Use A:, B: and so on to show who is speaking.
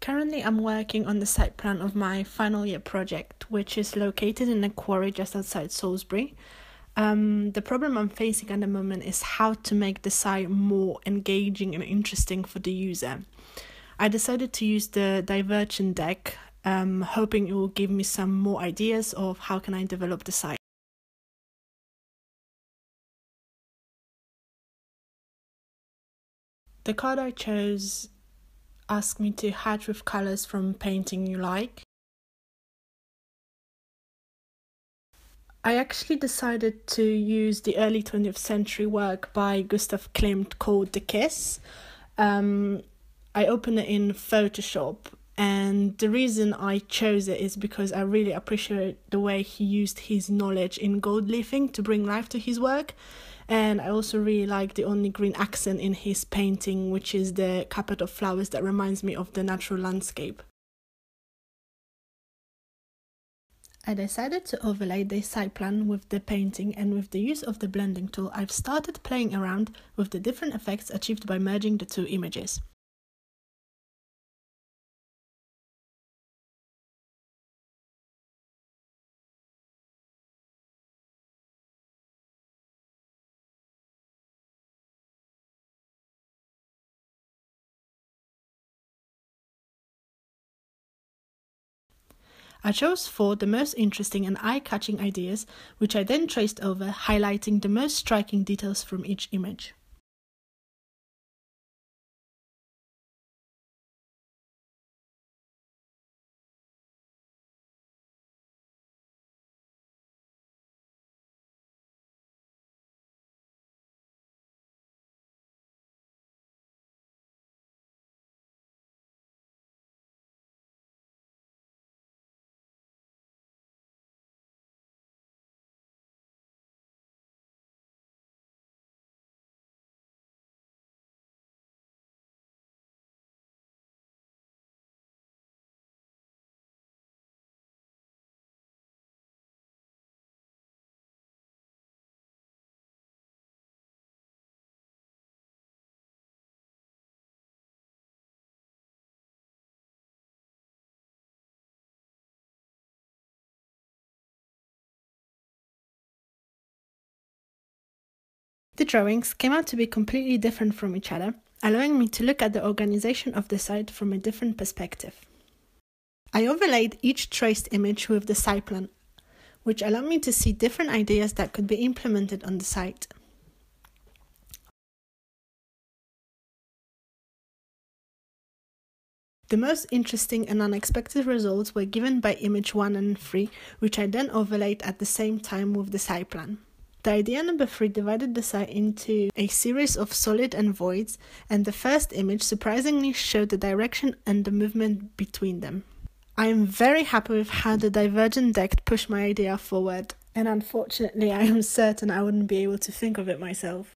A: Currently, I'm working on the site plan of my final year project, which is located in a quarry just outside Salisbury. The problem I'm facing at the moment is how to make the site more engaging and interesting for the user. I decided to use the divergent deck, hoping it will give me some more ideas of how can I develop the site. The card I chose asked me to hatch with colours from painting you like. I actually decided to use the early 20th century work by Gustav Klimt called The Kiss. I opened it in Photoshop, and the reason I chose it is because I really appreciate the way he used his knowledge in gold leafing to bring life to his work. And I also really like the only green accent in his painting, which is the carpet of flowers that reminds me of the natural landscape. I decided to overlay the site plan with the painting, and with the use of the blending tool, I've started playing around with the different effects achieved by merging the two images. I chose 4 the most interesting and eye-catching ideas, which I then traced over, highlighting the most striking details from each image. The drawings came out to be completely different from each other, allowing me to look at the organization of the site from a different perspective. I overlaid each traced image with the site plan, which allowed me to see different ideas that could be implemented on the site. The most interesting and unexpected results were given by image 1 and 3, which I then overlaid at the same time with the site plan. The idea number 3 divided the site into a series of solid and voids, and the first image surprisingly showed the direction and the movement between them. I am very happy with how the divergent deck pushed my idea forward, and unfortunately I am certain I wouldn't be able to think of it myself.